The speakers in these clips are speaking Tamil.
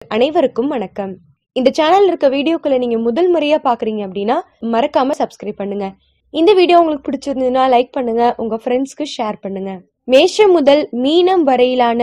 அனைவருக்கும் வணக்கம். இந்த சேனல்ல இருக்க வீடியோக்களை நீங்க முதல் முறையா பாக்குறீங்க அப்படின்னா மறக்காம சப்ஸ்கிரைப் பண்ணுங்க. இந்த வீடியோ உங்களுக்கு பிடிச்சிருந்ததுன்னா லைக் பண்ணுங்க, உங்க ஃப்ரெண்ட்ஸ்க்கு ஷேர் பண்ணுங்க. மேஷம் முதல் மீனம் வரையிலான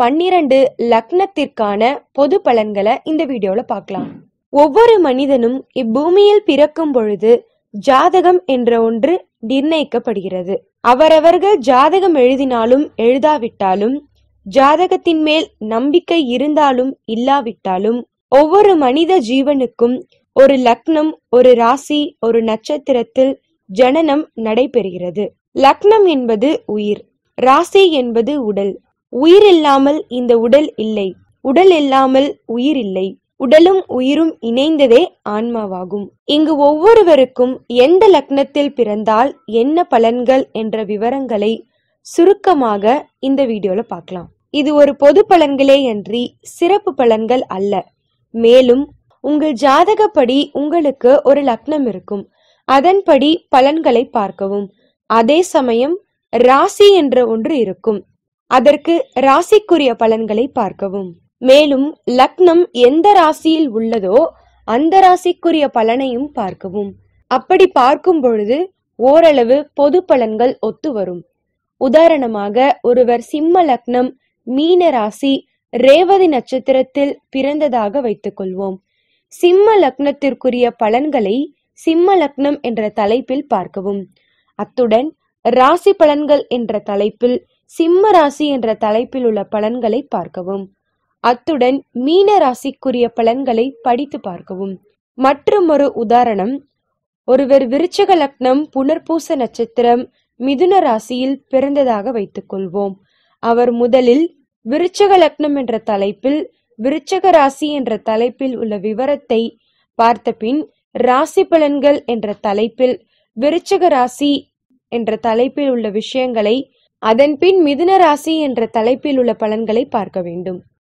12 லக்னத்திற்கான பொது பலன்களை இந்த வீடியோல பார்க்கலாம். ஒவ்வொரு மனிதனும் இப்பூமியில் பிறக்கும் பொழுது ஜாதகம் என்ற ஒன்று நிர்ணயிக்கப்படுகிறது. அவரவர்கள் ஜாதகம் எழுதினாலும் எழுதாவிட்டாலும், ஜாதகத்தின் மேல் நம்பிக்கை இருந்தாலும் இல்லாவிட்டாலும், ஒவ்வொரு மனித ஜீவனுக்கும் ஒரு லக்னம், ஒரு ராசி, ஒரு நட்சத்திரத்தில் ஜனனம் நடைபெறுகிறது. லக்னம் என்பது உயிர், ராசி என்பது உடல். உயிர் இல்லாமல் இந்த உடல் இல்லை, உடல் இல்லாமல் உயிர் இல்லை. உடலும் உயிரும் இணைந்ததே ஆன்மாவாகும். இங்கு ஒவ்வொருவருக்கும் எந்த லக்னத்தில் பிறந்தால் என்ன பலன்கள் என்ற விவரங்களை சுருக்கமாக இந்த வீடியோல பார்க்கலாம். இது ஒரு பொது பலன்களே அன்றி சிறப்பு பலன்கள் அல்ல. மேலும் உங்கள் ஜாதகப்படி உங்களுக்கு ஒரு லக்னம் இருக்கும், அதன்படி பலன்களை பார்க்கவும். அதே சமயம் ராசி என்ற ஒன்று இருக்கும், அதற்கு ராசிக்குரிய பலன்களை பார்க்கவும். மேலும் லக்னம் எந்த ராசியில் உள்ளதோ அந்த ராசிக்குரிய பலனையும் பார்க்கவும். அப்படி பார்க்கும் பொழுது ஓரளவு பொது பலன்கள் ஒத்து வரும். உதாரணமாக, ஒருவர் சிம்ம லக்னம், மீன ராசி, ரேவதி நட்சத்திரத்தில் பிறந்ததாக வைத்துக் கொள்வோம். சிம்ம லக்னத்திற்குரிய பலன்களை சிம்ம லக்னம் என்ற தலைப்பில் பார்க்கவும். அத்துடன் ராசி பலன்கள் என்ற தலைப்பில் சிம்ம ராசி என்ற தலைப்பில் உள்ள பலன்களை பார்க்கவும். அத்துடன் மீன ராசிக்குரிய பலன்களை படித்து பார்க்கவும். மற்றொரு உதாரணம், ஒருவர் விருச்சக லக்னம், புனர்பூச நட்சத்திரம், மிதுன ராசியில் பிறந்ததாக வைத்துக் கொள்வோம். அவர் முதலில் விருச்சக லக்னம் என்ற தலைப்பில், விருச்சக ராசி என்ற தலைப்பில் உள்ள விவரத்தை பார்த்த பின், ராசி பலன்கள் என்ற தலைப்பில் விருச்சக ராசி என்ற தலைப்பில் உள்ள விஷயங்களை, அதன் பின் மிதுன ராசி என்ற தலைப்பில் உள்ள பலன்களை பார்க்க வேண்டும்.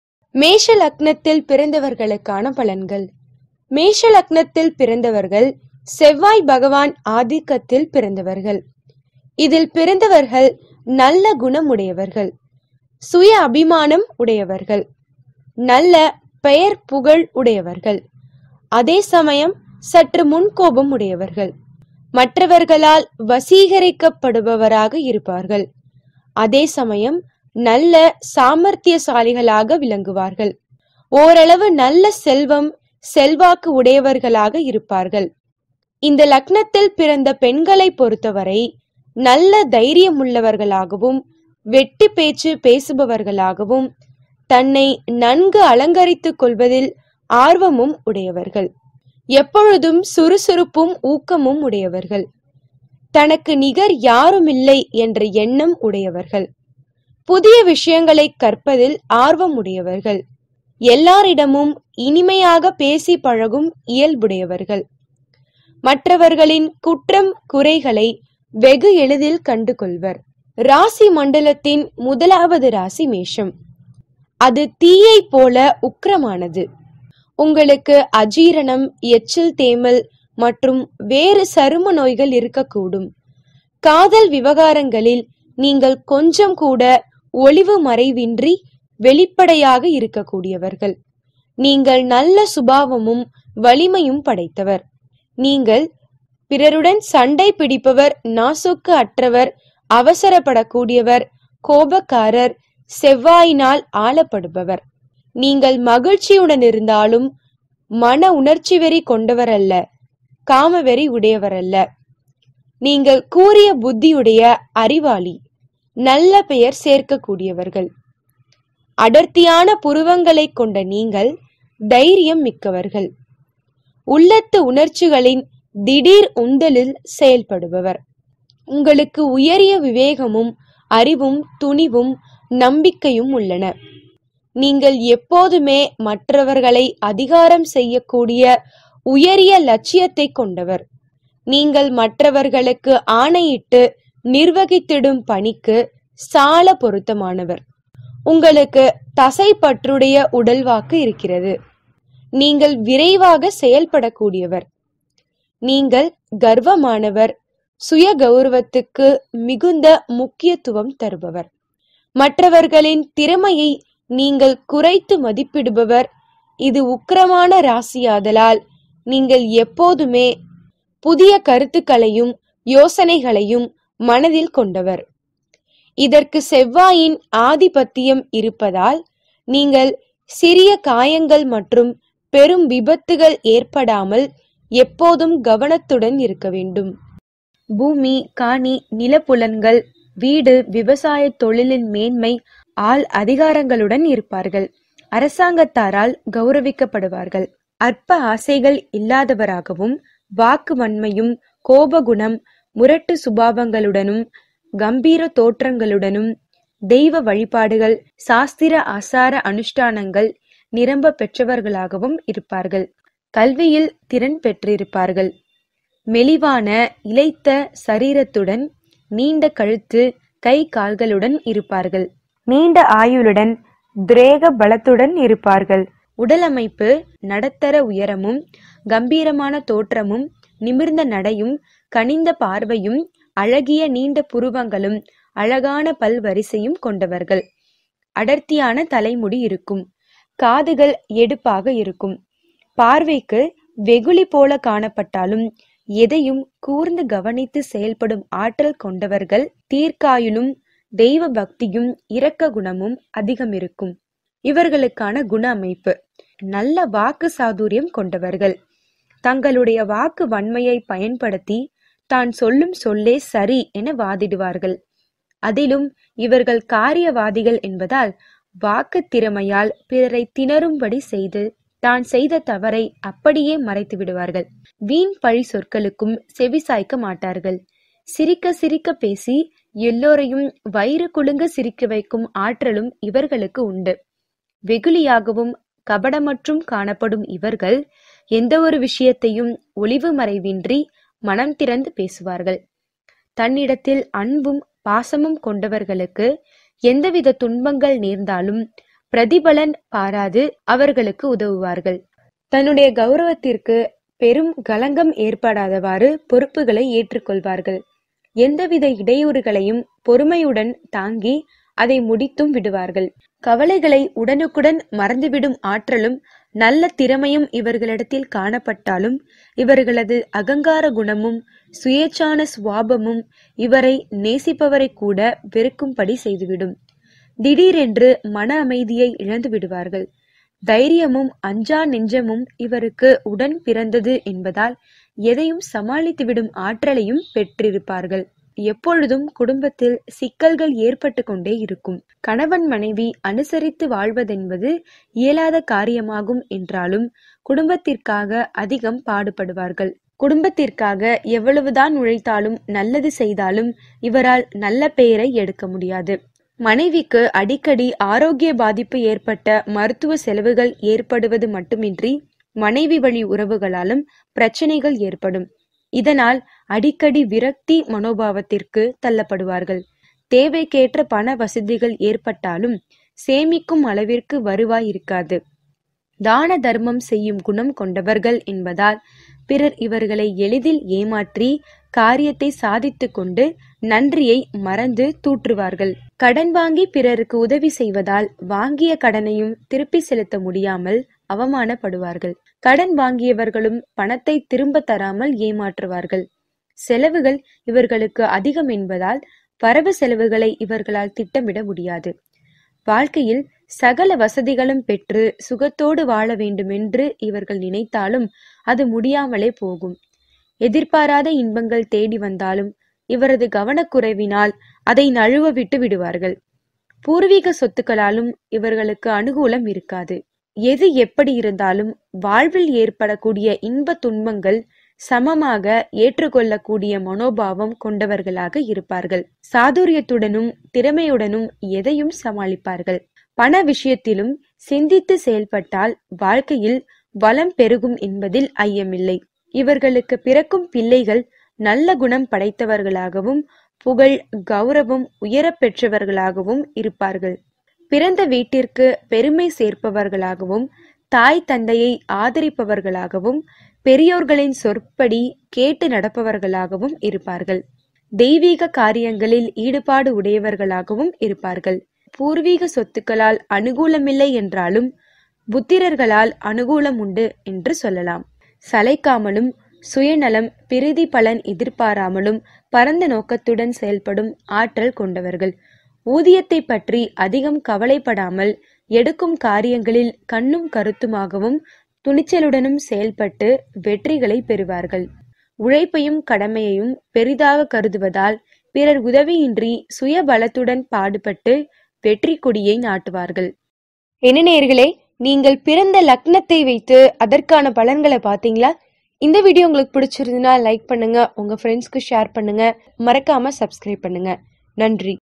மேஷ லக்னத்தில் பிறந்தவர்களுக்கான பலன்கள். மேஷ லக்னத்தில் பிறந்தவர்கள் செவ்வாய் பகவான் ஆதிக்கத்தில் பிறந்தவர்கள். இதில் பிறந்தவர்கள் நல்ல குணமுடையவர்கள், சுய அபிமானம் உடையவர்கள், நல்ல பெயர் புகழ் உடையவர்கள், அதே சமயம் சற்று முன்கோபம் உடையவர்கள், மற்றவர்களால் வசீகரிக்கப்படுபவராக இருப்பார்கள், அதே சமயம் நல்ல சாமர்த்தியசாலிகளாக விளங்குவார்கள், ஓரளவு நல்ல செல்வம் செல்வாக்கு உடையவர்களாக இருப்பார்கள். இந்த லக்னத்தில் பிறந்த பெண்களை பொறுத்தவரை நல்ல தைரியம் உள்ளவர்களாகவும், வெட்டி பேச்சு பேசுபவர்களாகவும், தன்னை நன்கு அலங்கரித்துக் கொள்வதில் ஆர்வமும் உடையவர்கள், எப்பொழுதும் சுறுசுறுப்பும் ஊக்கமும் உடையவர்கள், தனக்கு நிகர் யாருமில்லை என்ற எண்ணம் உடையவர்கள், புதிய விஷயங்களை கற்பதில் ஆர்வம் உடையவர்கள், எல்லாரிடமும் இனிமையாக பேசி பழகும் இயல்புடையவர்கள், மற்றவர்களின் குற்றம் குறைகளை வெகு எளிதில் கண்டு கொள்வர். ராசி மண்டலத்தின் முதலாவது ராசி மேஷம். அது தீயை போல உக்கிரமானது. உங்களுக்கு அஜீரணம், எச்சில் தேமல் மற்றும் வேறு சரும நோய்கள் இருக்கக்கூடும். காதல் விவகாரங்களில் நீங்கள் கொஞ்சம் கூட ஒளிவு மறைவின்றி வெளிப்படையாக இருக்கக்கூடியவர்கள். நீங்கள் நல்ல சுபாவமும் வலிமையும் படைத்தவர். நீங்கள் பிறருடன் சண்டை பிடிப்பவர், நாசுக்கு அற்றவர், அவசரப்படக்கூடியவர், கோபக்காரர், செவ்வாயினால் ஆளப்படுபவர். நீங்கள் மகிழ்ச்சியுடன் இருந்தாலும் மன உணர்ச்சி வெறி கொண்டவர் அல்ல, காமவெறி உடையவர் அல்ல. நீங்கள் கூரிய புத்தியுடைய அறிவாளி, நல்ல பெயர் சேர்க்கக்கூடியவர்கள். அடர்த்தியான புருவங்களை கொண்ட நீங்கள் தைரியம் மிக்கவர்கள், உள்ளத்து உணர்ச்சிகளின் திடீர் உந்தலில் செயல்படுபவர். உங்களுக்கு உயரிய விவேகமும் அறிவும் துணிவும் நம்பிக்கையும் உள்ளன. நீங்கள் எப்போதுமே மற்றவர்களை அதிகாரம் செய்யக்கூடிய உயரிய லட்சியத்தை கொண்டவர். நீங்கள் மற்றவர்களுக்கு ஆணையிட்டு நிர்வகித்திடும் பணிக்கு சால பொருத்தமானவர். உங்களுக்கு தசை பற்றுடைய உடல்வாக்கு இருக்கிறது. நீங்கள் விரைவாக செயல்படக்கூடியவர். நீங்கள் கர்வமானவர், சுய கௌரவத்துக்கு மிகுந்த முக்கியத்துவம் தருபவர். மற்றவர்களின் திறமையை நீங்கள் குறைத்து மதிப்பிடுபவர், இது உக்கிரமான ராசியாதலால் நீங்கள் எப்போதுமே புதிய கருத்துக்களையும் யோசனைகளையும் மனதில் கொண்டவர். இதற்கு செவ்வாயின் ஆதிபத்தியம் இருப்பதால் நீங்கள் சிறிய காயங்கள் மற்றும் பெரும் விபத்துகள் ஏற்படாமல் எப்போதும் கவனத்துடன் இருக்க வேண்டும். பூமி, காணி, நிலப்புலன்கள், வீடு, விவசாய தொழிலின் மேன்மை, ஆள் அதிகாரங்களுடன் இருப்பார்கள். அரசாங்கத்தாரால் கௌரவிக்கப்படுவார்கள். அற்ப ஆசைகள் இல்லாதவராகவும் வாக்கு வன்மையும் கோபகுணம் முரட்டு சுபாவங்களுடனும் கம்பீர தோற்றங்களுடனும் தெய்வ வழிபாடுகள் சாஸ்திர ஆசார அனுஷ்டானங்கள் நிரம்ப பெற்றவர்களாகவும் இருப்பார்கள். கல்வியில் திறன் பெற்றிருப்பார்கள். மெலிவான இளைத்த சரீரத்துடன் நீண்ட கழுத்து கை கால்களுடன் இருப்பார்கள். நீண்ட ஆயுளுடன் திரேக பலத்துடன் இருப்பார்கள். உடல் அமைப்பு நடத்தர உயரமும் கம்பீரமான தோற்றமும் நிமிர்ந்த நடையும் கனிந்த பார்வையும் அழகிய நீண்ட புருவங்களும் அழகான பல்வரிசையும் கொண்டவர்கள். அடர்த்தியான தலைமுடி இருக்கும். காதுகள் எடுப்பாக இருக்கும். பார்வைக்கு வெகுளி போல காணப்பட்டாலும் எதையும் கூர்ந்து கவனித்து செயல்படும் ஆற்றல் கொண்டவர்கள். தீர்க்காயுளும் தெய்வ பக்தியும் இரக்க குணமும் அதிகம் இருக்கும். இவர்களுக்கான குண அமைப்பு நல்ல வாக்கு சாதுரியம் கொண்டவர்கள். தங்களுடைய வாக்கு வன்மையை பயன்படுத்தி தான் சொல்லும் சொல்லே சரி என வாதிடுவார்கள். அதிலும் இவர்கள் காரியவாதிகள் என்பதால் வாக்கு திறமையால் பிறரை திணறும்படி செய்து தான் செய்த தவறை அப்படியே மறைத்து விடுவார்கள். வீண் பழி சொற்களுக்கும் செவிசாய்க்க மாட்டார்கள். சிரிக்க சிரிக்க பேசி எல்லோரையும் வயிறு குலுங்க சிரிக்க வைக்கும் ஆற்றலும் இவர்களுக்கு உண்டு. வெகுளியாகவும் கபடமற்றும் காணப்படும் இவர்கள் எந்த ஒரு விஷயத்தையும் ஒளிவு மறைவின்றி மனம் திறந்து பேசுவார்கள். தன்னிடத்தில் அன்பும் பாசமும் கொண்டவர்களுக்கு எந்தவித துன்பங்கள் நேர்ந்தாலும் பிரதிபலன் பாராது அவர்களுக்கு உதவுவார்கள். தன்னுடைய கௌரவத்திற்கு பெரும் களங்கம் ஏற்படாதவாறு பொறுப்புகளை ஏற்றுக்கொள்வார்கள். எந்தவித இடையூறுகளையும் பொறுமையுடன் தாங்கி அதை முடித்தும் விடுவார்கள். கவலைகளை உடனுக்குடன் மறந்துவிடும் ஆற்றலும் நல்ல திறமையும் இவர்களிடத்தில் காணப்பட்டாலும் இவர்களது அகங்கார குணமும் சுயேச்சான சுவாபமும் இவரை நேசிப்பவரை கூட வெறுக்கும்படி செய்துவிடும். திடீரென்று மன அமைதியை இழந்து விடுவார்கள். தைரியமும் அஞ்சா நெஞ்சமும் இவருக்கு உடன் பிறந்தது என்பதால் எதையும் சமாளித்துவிடும் ஆற்றலையும் பெற்றிருப்பார்கள். எப்பொழுதும் குடும்பத்தில் சிக்கல்கள் ஏற்பட்டு கொண்டே இருக்கும். கணவன் மனைவி அனுசரித்து வாழ்வதென்பது இயலாத காரியமாகும் என்றாலும் குடும்பத்திற்காக அதிகம் பாடுபடுவார்கள். குடும்பத்திற்காக எவ்வளவுதான் உழைத்தாலும் நல்லது செய்தாலும் இவரால் நல்ல பெயரை எடுக்க முடியாது. மனைவிக்கு அடிக்கடி ஆரோக்கிய பாதிப்பு ஏற்பட்ட மருத்துவ செலவுகள் ஏற்படுவது மட்டுமின்றி மனைவி வழி உறவுகளாலும் பிரச்சனைகள் ஏற்படும். இதனால் அடிக்கடி விரக்தி மனோபாவத்திற்கு தள்ளப்படுவார்கள். தேவைக்கேற்ற பண வசதிகள் ஏற்பட்டாலும் சேமிக்கும் அளவிற்கு வருவாய் இருக்காது. தான தர்மம் செய்யும் குணம் கொண்டவர்கள் என்பதால் பிறர் இவர்களை எளிதில் ஏமாற்றி காரியத்தை சாதித்து கொண்டு நன்றியை மறந்து தூற்றுவார்கள். கடன் வாங்கி பிறருக்கு உதவி செய்வதால் வாங்கிய கடனையும் திருப்பி செலுத்த முடியாமல் அவமானப்படுவார்கள். கடன் வாங்கியவர்களும் பணத்தை திரும்ப தராமல் ஏமாற்றுவார்கள். செலவுகள் இவர்களுக்கு அதிகம் என்பதால் வரவு செலவுகளை இவர்களால் திட்டமிட முடியாது. வாழ்க்கையில் சகல வசதிகளும் பெற்று சுகத்தோடு வாழ வேண்டுமென்று இவர்கள் நினைத்தாலும் அது முடியாமலே போகும். எதிர்பாராத இன்பங்கள் தேடி வந்தாலும் இவரது கவனக்குறைவினால் அதை நழுவ விட்டு விடுவார்கள். பூர்வீக சொத்துக்களாலும் இவர்களுக்கு அனுகூலம் இருக்காது. எது எப்படி இருந்தாலும் வாழ்வில் ஏற்படக்கூடிய இன்ப துன்பங்கள் சமமாக ஏற்றுக்கொள்ளக்கூடிய மனோபாவம் கொண்டவர்களாக இருப்பார்கள். சாதுரியத்துடனும் திறமையுடனும் எதையும் சமாளிப்பார்கள். பண விஷயத்திலும் சிந்தித்து செயல்பட்டால் வாழ்க்கையில் வளம் பெருகும் என்பதில் ஐயமில்லை. இவர்களுக்கு பிறக்கும் பிள்ளைகள் நல்ல குணம் படைத்தவர்களாகவும் புகழ் கௌரவம் உயர பெற்றவர்களாகவும் இருப்பார்கள். பிறந்த வீட்டிற்கு பெருமை சேர்ப்பவர்களாகவும் தாய் தந்தையை ஆதரிப்பவர்களாகவும் பெரியோர்களின் சொற்படி கேட்டு நடப்பவர்களாகவும் இருப்பார்கள். தெய்வீக காரியங்களில் ஈடுபாடு உடையவர்களாகவும் இருப்பார்கள். பூர்வீக சொத்துக்களால் அனுகூலமில்லை என்றாலும் புத்திரர்களால் அனுகூலம் உண்டு என்று சொல்லலாம். சளைக்காமலும் சுயநலம் பிரிதி பலன் எதிர்பாராமலும் பரந்த நோக்கத்துடன் செயல்படும் ஆற்றல் கொண்டவர்கள். ஊதியத்தை பற்றி அதிகம் கவலைப்படாமல் எடுக்கும் காரியங்களில் கண்ணும் கருத்துமாகவும் துணிச்சலுடனும் செயல்பட்டு வெற்றிகளை பெறுவார்கள். உழைப்பையும் கடமையையும் பெரிதாக கருதுவதால் பிறர் உதவியின்றி சுய பலத்துடன் பாடுபட்டு வெற்றி கொடியை நாட்டுவார்கள். என்ன நேயர்களே, நீங்கள் பிறந்த லக்னத்தை வைத்து அதற்கான பலன்களை பார்த்தீங்களா? இந்த வீடியோ உங்களுக்கு பிடிச்சிருந்ததுன்னா லைக் பண்ணுங்க, உங்க ஃப்ரெண்ட்ஸ்க்கு ஷேர் பண்ணுங்க, மறக்காம சப்ஸ்கிரைப் பண்ணுங்க. நன்றி.